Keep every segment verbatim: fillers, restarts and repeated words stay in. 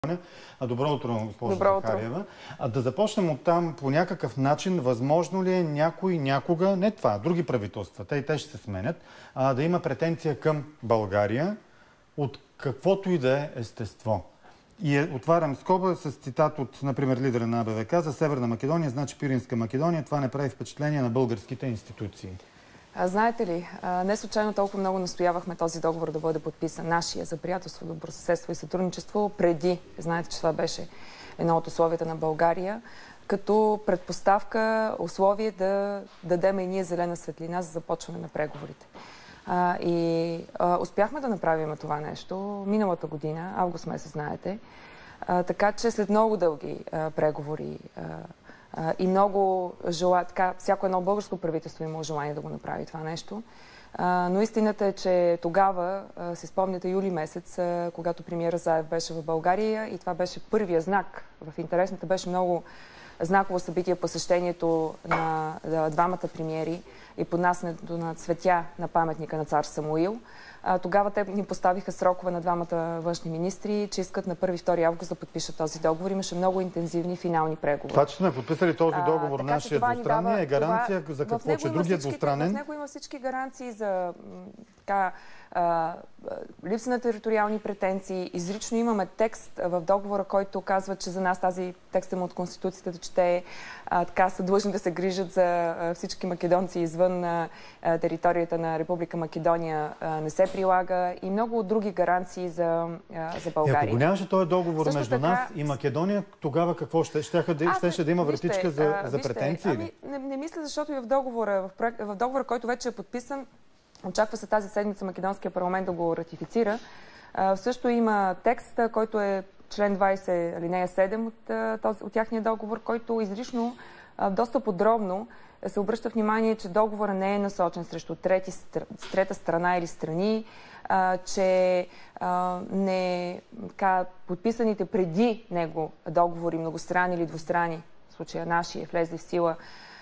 Добро утро, госпожо Добро Захариева. утро. А да започнем от там по някакъв начин. Възможно ли е някой някога, не това, други правителства, те и те ще се сменят, а, да има претенция към България от каквото и да е естество? И е, отварям скоба с цитат от, например, лидера на А Б В К за Северна Македония, значи Пиринска Македония. Това не прави впечатление на българските институции. А, знаете ли, а, не случайно толкова много настоявахме този договор да бъде подписан, нашия, за приятелство, добросъседство и сътрудничество, преди. Знаете, че това беше едно от условията на България, като предпоставка, условие да дадем и ние зелена светлина за започване на преговорите. А, и а, успяхме да направим това нещо миналата година, август месец, знаете. А, така че след много дълги а, преговори а, а, и много желая, така, всяко едно българско правителство има желание да го направи това нещо. А, но истината е, че тогава, а, си спомняте, юли месец, а, когато премиера Заев беше в България, и това беше първия знак. В интересната беше много знаково събитие посещението на, на двамата премиери и поднасянето на цветя на паметника на цар Самуил. А, тогава те ни поставиха срокове на двамата външни министри, че искат на първи и втори август да подпишат този договор. Имаше много интензивни финални преговори. Това, че сме подписали този договор, а, нашия двустранния, е гаранция това, за какво, че другия двустранен? В него има всички гаранции за така, а, липса на териториални претенции. Изрично имаме текст в договора, който казва, че за нас тази текст от Конституцията, че те а, така са длъжни да се грижат за а, всички македонци извън а, територията на Република Македония, а, не се прилага, и много от други гаранции за, а, за България. И ако го нямаше този договор Също между така, нас и Македония, тогава какво ще? Щяха да, щеше да има вратичка вижте, за, а, за вижте, претенции? Ами, не, не мисля, защото и в договора, в, проект, в договора, който вече е подписан, очаква се тази седмица Македонския парламент да го ратифицира. А, също има текст, който е член двайсет, алинея седем от, този, от тяхния договор, който изрично, а, доста подробно се обръща внимание, че договора не е насочен срещу трети, трета страна или страни, а, че а, не, така, подписаните преди него договори, многостранни или двустранни, в случая наши, е влезли в сила,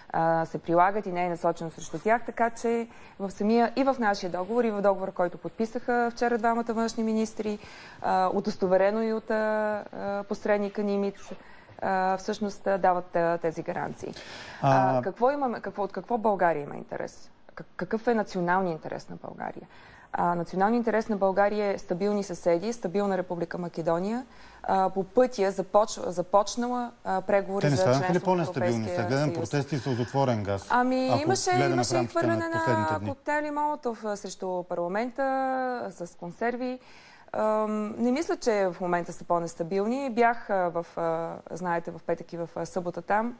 се прилагат и не е насочено срещу тях, така че в самия, и в нашия договор, и в договора, който подписаха вчера двамата външни министри, удостоверено и от посредника Нимиц, всъщност дават тези гаранции. А... Какво имаме, какво, от какво България има интерес? Какъв е националният интерес на България? А, националният интерес на България е стабилни съседи, стабилна Република Македония, а, по пътя започ... започнала а, преговори за членство в Европейския съюз. Те не станаха ли по-нестабилни? Сега гледам протести с отворен газ. Ами имаше, имаше и хвърляне на, на коктейли Молотов срещу парламента с консерви. А, не мисля, че в момента са по-нестабилни. Бях в, знаете, в петък и в събота там.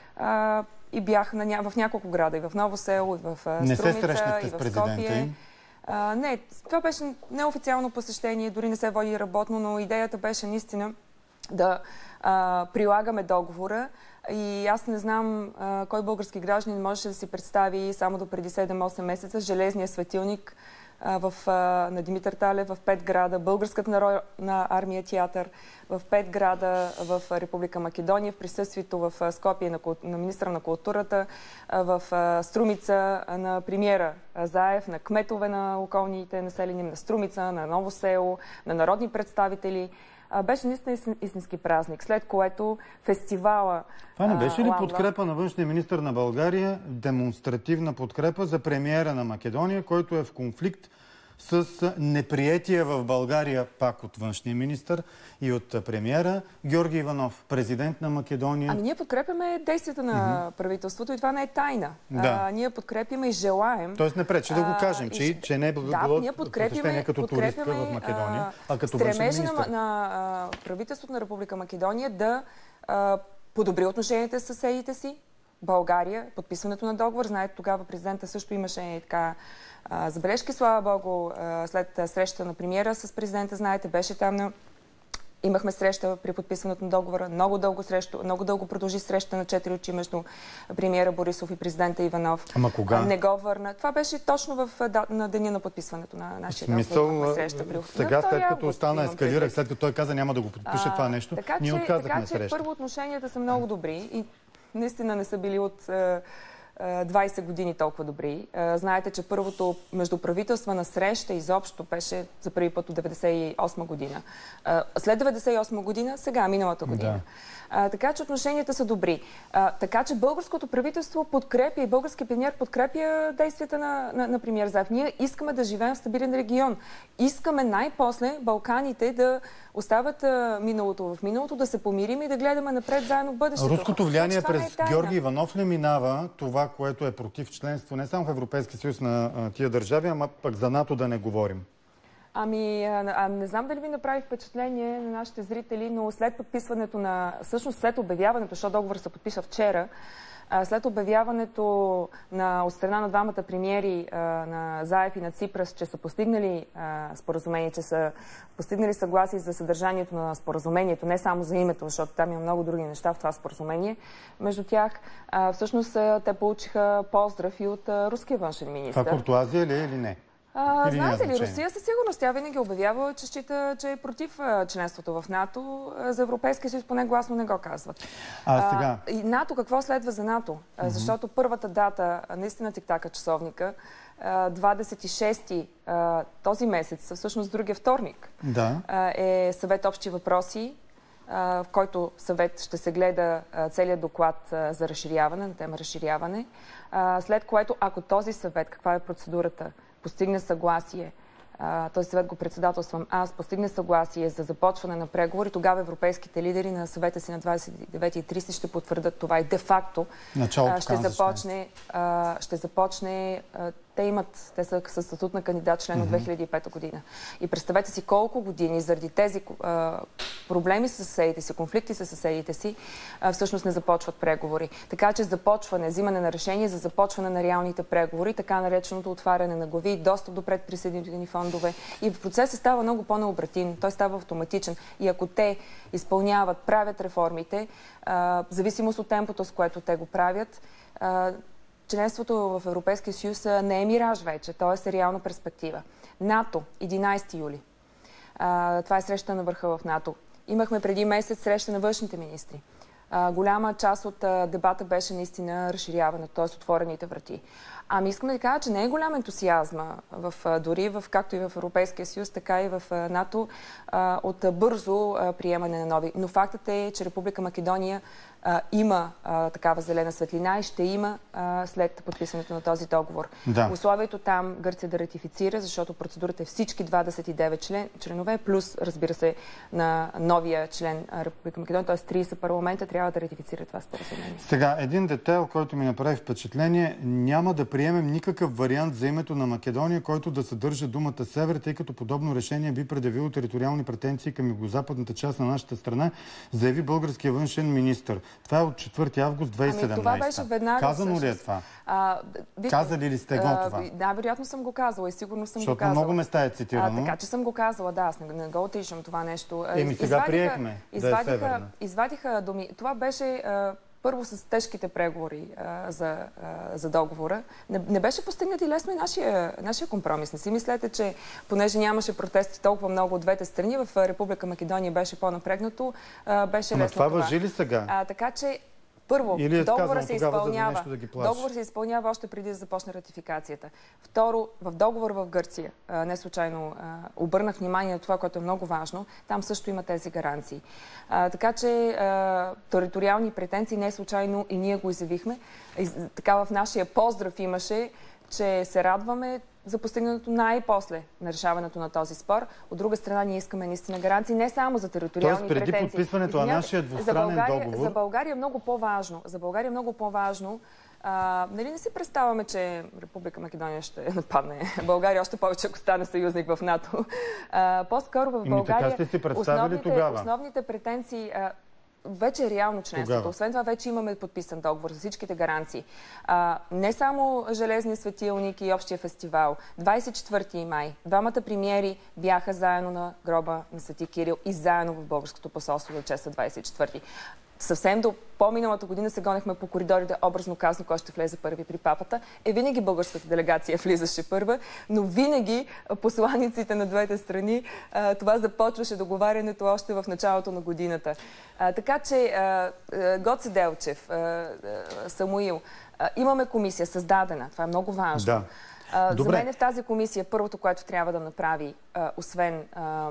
А, и бях на ня... в няколко града, и в Ново село, и в Струмица, и в Скопие. А, не, това беше неофициално посещение, дори не се води работно, но идеята беше наистина да а, прилагаме договора. И аз не знам а, кой български гражданин можеше да си представи само до преди седем-осем месеца железния светилник а, в, а, на Димитър Талев в пет града, Българската народна армия театър в пет града в Република Македония, в присъствието в Скопие на, на министра на културата, в Струмица на премиера Заев, на кметове на околните населени, на Струмица, на Ново село, на народни представители. Беше наистина истински празник, след което фестивала... Това не беше ли подкрепа на външния министър на България, демонстративна подкрепа за премиера на Македония, който е в конфликт с неприятие в България пак от външния министър и от премиера Георги Иванов, президент на Македония? Ами ние подкрепяме действията на mm-hmm. правителството и това не е тайна. Да. А, ние подкрепяме и желаем... Тоест не пречи да го кажем, че, и... че не е било да, посещение като туристка в Македония, а като външен министър. Стремежа на, на а, правителството на Република Македония да а, подобри отношенията с съседите си. България, подписването на договор. Знаете, тогава президента също имаше така а, забележки, слава Богу, а, след среща на премиера с президента, знаете, беше там на... Имахме среща при подписването на договора. Много дълго, срещу, много дълго продължи среща на четири очи между премиера Борисов и президента Иванов. Ама кога? Не го върна. Това беше точно в, да, на деня на подписването на нашия договор. Среща. При... Сега, след като стана ескалирах, след като той каза няма да го подпише а, това нещо, така, ние че, отказахме така, среща. Че, първо, отношенията са много добри и наистина не са били от... двайсет години толкова добри. Знаете, че първото междуправителствена среща изобщо беше за първи път от деветдесет и осма година. След деветдесет и осма година, сега, миналата година. Да. А, така че отношенията са добри. А, така че българското правителство подкрепя и български премиер подкрепя действията на, на, на премиер Заев. Ние искаме да живеем в стабилен регион. Искаме най-после Балканите да остават а, миналото в миналото, да се помирим и да гледаме напред заедно в бъдещето. Руското влияние през е Георги Иванов ли минава това, което е против членство не само в Европейския съюз на а, тия държави, ама пък за НАТО да не говорим? Ами, а, не знам дали ви направи впечатление на нашите зрители, но след подписването на, всъщност след обявяването, защото договор се подпиша вчера, а, след обявяването на, от страна на двамата премиери а, на Заев и на Ципрас, че са постигнали а, споразумение, че са постигнали съгласие за съдържанието на споразумението, не само за името, защото там има много други неща в това споразумение, между тях, а, всъщност те получиха поздрав и от а, руския външен министър. Това куртуазия ли е или не? А, знаете ли, Русия със сигурност тя винаги обявява, че счита, че е против а, членството в НАТО. За Европейския съюз поне гласно не го казват. А, сега... а, и НАТО, какво следва за НАТО? А, защото първата дата, наистина тиктака часовника, а, двадесет и шести а, този месец, всъщност другия вторник, да. а, е съвет общи въпроси, а, в който съвет ще се гледа а, целият доклад а, за разширяване, на тема разширяване. А, след което, ако този съвет, каква е процедурата, постигне съгласие, този съвет го председателствам аз, постигне съгласие за започване на преговори, тогава европейските лидери на съвета си на двадесет и девети и тридесет ще потвърдат това и де-факто ще започне, ще започне те имат, те са със статут на кандидат член от две хиляди и пета година. И представете си колко години заради тези а, проблеми с съседите си, конфликти с съседите си, а, всъщност не започват преговори. Така че започване, взимане на решение за започване на реалните преговори, така нареченото отваряне на глави, достъп до предприсъединителни фондове. И в процесът става много по-необратим, той става автоматичен. И ако те изпълняват, правят реформите, а, в зависимост от темпото, с което те го правят, а, членството в Европейския съюз не е мираж вече, т.е. е реална перспектива. НАТО, единадесети юли. А, това е среща на върха в НАТО. Имахме преди месец среща на външните министри. А, голяма част от а, дебата беше наистина разширяване, т.е. отворените врати. Ами искам да ви кажа, че не е голям ентусиазма в, а, дори в, както и в Европейския съюз, така и в а, НАТО а, от а, бързо а, приемане на нови. Но фактът е, че Република Македония а, има а, такава зелена светлина и ще има а, след подписването на този договор. Да. Условието там Гърция да ратифицира, защото процедурата е всички двадесет и девет член, членове, плюс, разбира се, на новия член Република Македония, т.е. тридесет парламента трябва да ратифицира това споразумение. Сега, един детайл, който ми направи впечатление, няма да приемем никакъв вариант за името на Македония, който да съдържа думата Север, тъй като подобно решение би предявило териториални претенции към югозападната част на нашата страна, заяви българския външен министър. Това е от четвърти август две хиляди и седемнадесета. Ами, това беше веднага. Казано ли е това? А, ви... Казали ли сте го това? А, да, вероятно съм го казала и сигурно съм Защото го казала. много места е цитирано. А, така че съм го казала, да, аз не, не го отричам това нещо. Еми сега извадиха, приехме извадиха, да е северна. Извадиха думи. Това беше а, първо с тежките преговори а, за, а, за договора. Не, не беше постигнат и лесно и нашия, нашия компромис. Не си мислете, че понеже нямаше протести толкова много от двете страни, в Република Македония беше по-напрегнато, а, беше Ама лесно това. това Важи ли сега? А, така че първо, е договора се изпълнява. Да договор се изпълнява още преди да започне ратификацията. Второ, в договор в Гърция, а, не случайно а, обърнах внимание на това, което е много важно, там също има тези гаранции. А, така че а, териториални претенции не е случайно и ние го изявихме. И, така в нашия поздрав имаше, че се радваме за постигнато най-после на решаването на този спор. От друга страна, ние искаме наистина гаранции не само за териториални Тоест, преди претенции. подписването на нашия двустранен за договор... За България е много по-важно. За България е много по-важно. А, нали не си представяме, че Република Македония ще нападне България, още повече ако стане съюзник в НАТО. А, по-скоро в България... Така сте си представили основните, тогава? Основните претенции... А, вече е реално членството. Тогава. Освен това, вече имаме подписан договор за всичките гаранции. А, не само Железния светилник и общия фестивал. двадесет и четвърти май двамата премиери бяха заедно на гроба на Свети Кирил и заедно в българското посолство да чества двадесет и четвърти. Съвсем до по-миналата година се гонехме по коридорите, образно казано, кой ще влезе първи при папата. Е, винаги българската делегация влизаше първа, но винаги посланиците на двете страни, това започваше договарянето още в началото на годината. А, така че Гоце Делчев, а, Самуил, А, имаме комисия, създадена. Това е много важно. Да. А, за мен в тази комисия първото, което трябва да направи, а, освен а,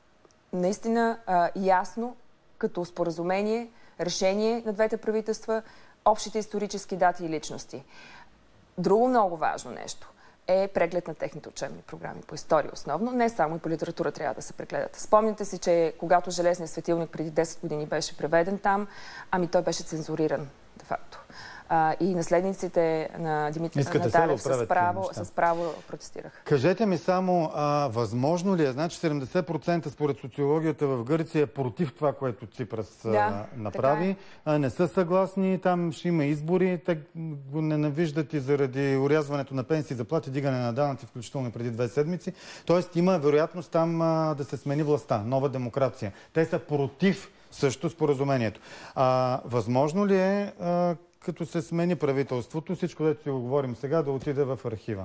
наистина а, ясно, като споразумение, решение на двете правителства, общите исторически дати и личности. Друго много важно нещо е преглед на техните учебни програми по история основно. Не само и по литература трябва да се прегледат. Спомняте си, че когато Железният светилник преди десет години беше преведен там, ами той беше цензуриран, де факто. А, и наследниците на Димитър Наталев да с, право, с право протестираха. Кажете ми само, а, възможно ли е, значи седемдесет процента според социологията в Гърция е против това, което Ципрас да, а, направи. Е. А, не са съгласни, там ще има избори, те го ненавиждат и заради урязването на пенсии, заплати, дигане на данъци, включително преди две седмици. Тоест има вероятност там а, да се смени властта, нова демокрация. Те са против също споразумението. А, възможно ли е а, като се смени правителството, всичко, което си го говорим сега, да отиде в архива?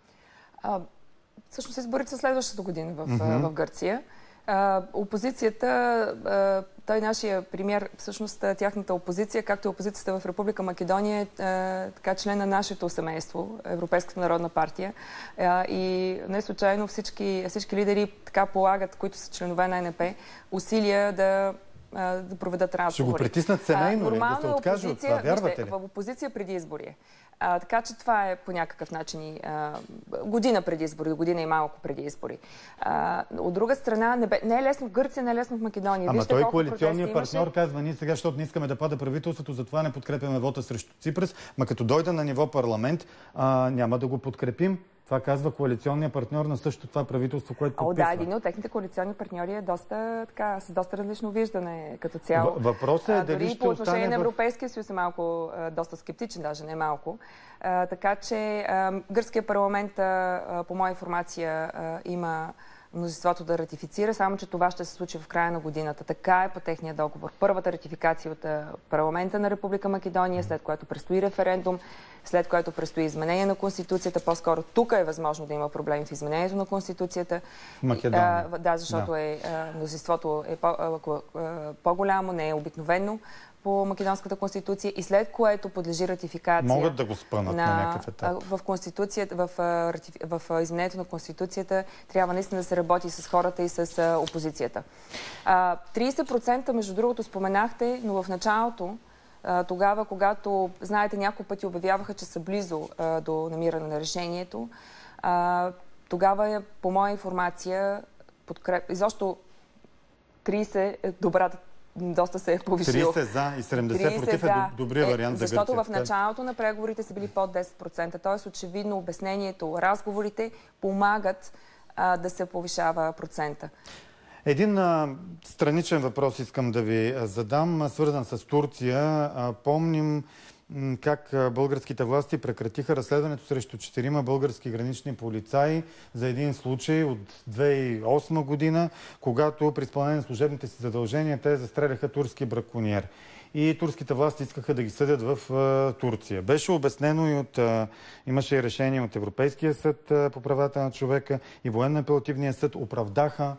А, всъщност изборите са следващата година в, mm-hmm. в Гърция. А, опозицията, а, той нашия премиер, всъщност тяхната опозиция, както и опозицията в Република Македония, е така член на нашето семейство, Европейската народна партия. А, и не случайно всички, всички лидери така полагат, които са членове на Ен Еп Е, усилия да да проведат разговори. Ще го притиснат семейно ли? Да се откаже от това? Вярвате ли? В опозиция преди избори. А, така че това е по някакъв начин и, а, година преди избори, година и малко преди избори. А, от друга страна, не, бе, не е лесно в Гърция, не е лесно в Македония. Ама Вижте, той коалиционният партньор имаше... казва, ние сега, защото не искаме да пада правителството, затова не подкрепяме вота срещу Ципрас, ма като дойде на ниво парламент, а, няма да го подкрепим. Това казва коалиционният партньор на същото това правителство, което подписва. О, да, един от техните коалиционни партньори е доста, така, с доста различно виждане като цяло. Въпросът е дали ще по отношение на в... Европейския съюз е малко, а, доста скептичен, даже не малко. А, така че а, Гръцкия парламент, а, по моя информация, а, има мнозинството да ратифицира, само че това ще се случи в края на годината. Така е по техния договор. Първата ратификация от парламента на Република Македония, след което предстои референдум, след което предстои изменение на Конституцията. По-скоро тук е възможно да има проблеми в изменението на Конституцията. Македония. А, да, защото да. Е, мнозинството е по-голямо, не е обикновено по Македонската конституция и след което подлежи ратификация. Могат да го спънат на, на някакъв етап. В конституцията, в, в, в изменението на конституцията трябва наистина да се работи с хората и с опозицията. трийсет процента, между другото, споменахте, но в началото, тогава, когато, знаете, няколко пъти обявяваха, че са близо до намиране на решението, тогава, по моя информация, подкреп... изобщо трийсет е добрата, доста се е повишил. трийсет за и седемдесет против е добрия вариант за Гърция. Защото в началото на преговорите са били под десет процента. Т.е. очевидно обяснението, разговорите помагат а, да се повишава процента. Един а, страничен въпрос искам да ви задам, свързан с Турция. А, помним как българските власти прекратиха разследването срещу четирима български гранични полицаи за един случай от две хиляди и осма година, когато при изпълнение на служебните си задължения те застреляха турски бракониер. И турските власти искаха да ги съдят в а, Турция. Беше обяснено и от... А, имаше и решение от Европейския съд а, по правата на човека и Военно-апелативния съд оправдаха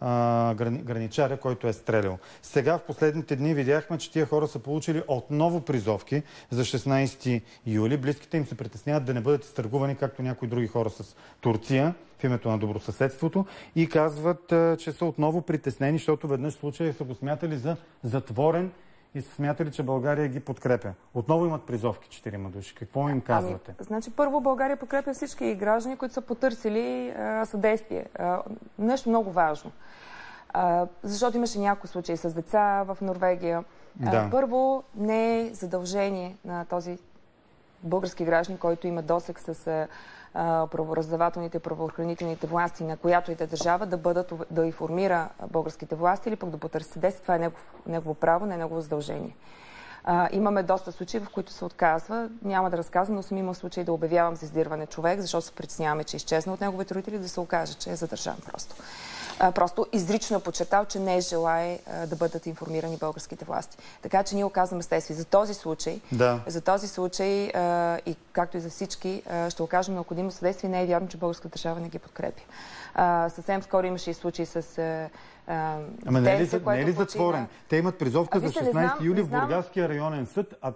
граничаря, който е стрелял. Сега в последните дни видяхме, че тия хора са получили отново призовки за шестнайсети юли. Близките им се притесняват да не бъдат изтъргувани, както някои други хора с Турция в името на добросъседството и казват, че са отново притеснени, защото веднъж случая са го смятали за затворен и са смятали, че България ги подкрепя. Отново имат призовки четирима души. Какво им казвате? Ами, значи, първо България подкрепя всички граждани, които са потърсили а, съдействие. А, нещо много важно. А, защото имаше някои случаи с деца в Норвегия. А, да. Първо, не е задължение на този български граждан, който има досег с правораздавателните, правоохранителните власти на която и да държава, да бъдат, да информира българските власти или пък да потърси съдействие. Това е негов, негово право, не е негово задължение. А, имаме доста случаи, в които се отказва. Няма да разказвам, но съм имал случай да обявявам за издирване човек, защото се притесняваме, че е изчезна от неговите родители, да се окаже, че е задържан просто. А, просто изрично е подчертал, че не желае а, да бъдат информирани българските власти. Така че ние оказваме съдействие. За този случай, да. за този случай а, и както и за всички, а, ще окажем необходимо съдействие. Не е вярно, че българската държава не ги подкрепя. А, съвсем скоро имаше и случаи с... А, Ама не е ли, не е ли затворен? Те имат призовка за шестнайсети юли в Бургаския районен съд, а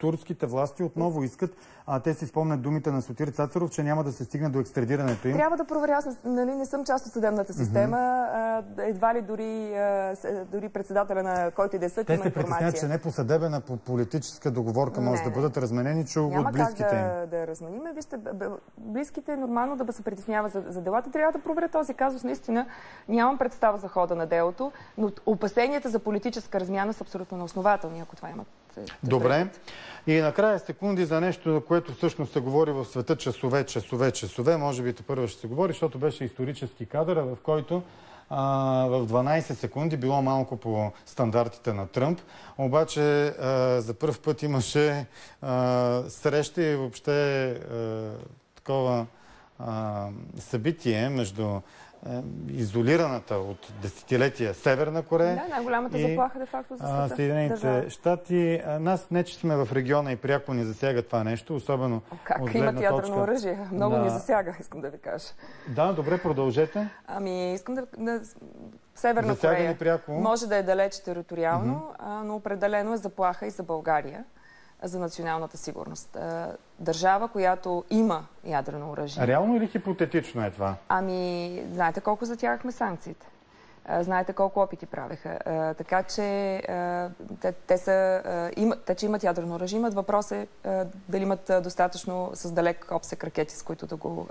турските власти отново искат, а те си спомнят думите на Сотир Цацаров, че няма да се стигне до екстрадирането им. Трябва да проверя, аз нали, не съм част от съдебната система, mm-hmm. едва ли дори, дори председателя на който и да съд има информация. Те се притесняват, че не по съдебна, по политическа договорка може не, да бъдат разменени, че от близките им. Няма как да, да размениме. Вижте, близките нормално да се притесняват за, за делата. Трябва да проверя този казус. Наистина нямам представа за хода на делото, но опасенията за политическа размяна са абсолютно неоснователни, ако това имат. Добре. И накрая секунди за нещо, което всъщност се говори в света часове, часове, часове. Може би първо ще се говори, защото беше исторически кадър, в който а, в дванайсет секунди, било малко по стандартите на Тръмп, обаче а, за първ път имаше а, среща и въобще а, такова а, събитие между изолираната от десетилетия Северна Корея. Да, най-голямата заплаха де-факто за света. Съединените щати. Нас не, че сме в региона и пряко ни засяга това нещо, особено как от имат ядрено точка... оръжие? Много да. ни засяга, искам да ви кажа. Да, добре, продължете. Ами, искам да... да... Северна засяга Корея ни пряко. Може да е далеч териториално, mm-hmm. но определено е заплаха и за България, за националната сигурност. Държава, която има ядрено оръжие. Реално или хипотетично е това? Ами, знаете колко затягахме санкциите. Знаете колко опити правеха. Така че те, те, са, имат, те, че имат ядрено оръжие, имат въпрос е дали имат достатъчно с далек обсек ракети, с които да го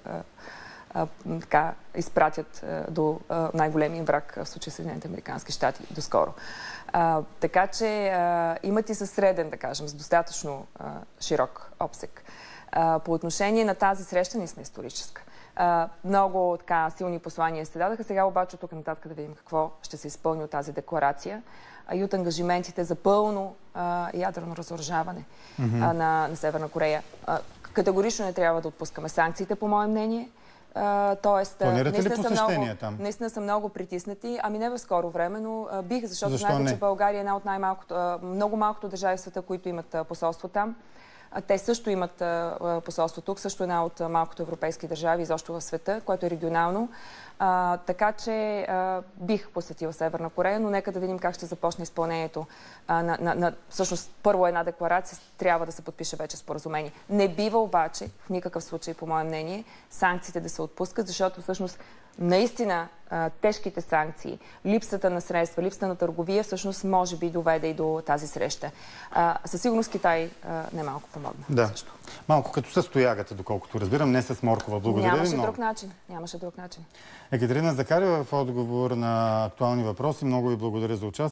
така, изпратят до най-големия враг, в случая Съединените американски щати, доскоро. А, така че а, имат и със среден, да кажем, с достатъчно а, широк обсек. А, по отношение на тази среща, ние сме историческа. А, много така силни послания се дадаха. Сега обаче тук нататък да видим какво ще се изпълни от тази декларация а, и от ангажиментите за пълно а, ядрено разоръжаване mm-hmm. а, на, на Северна Корея. А, категорично не трябва да отпускаме санкциите, по мое мнение. Uh, тоест, планирате ли посещение много, там? Наистина са много притиснати. Ами не в скоро време, но uh, бих, защото Защо знаете, не? че България е една от най-малкото, uh, много малкото държави в света, които имат uh, посолство там. Uh, те също имат uh, посолство тук, също една от uh, малкото европейски държави, изобщо в света, което е регионално. Uh, така че uh, бих посетила Северна Корея, но нека да видим как ще започне изпълнението. Uh, на, на, на, всъщност, първо една декларация, трябва да се подпише вече споразумение. Не бива обаче, в никакъв случай, по мое мнение, санкциите да се отпускат, защото всъщност наистина тежките санкции, липсата на средства, липсата на търговия, всъщност може би доведе и до тази среща. Със сигурност Китай не малко помогна. Да. Също. Малко като с тоягата, доколкото разбирам, не с моркова. Благодаря Нямаше ви много. друг начин. Нямаше друг начин. Екатерина Захариева в отговор на актуални въпроси. Много ви благодаря за участие.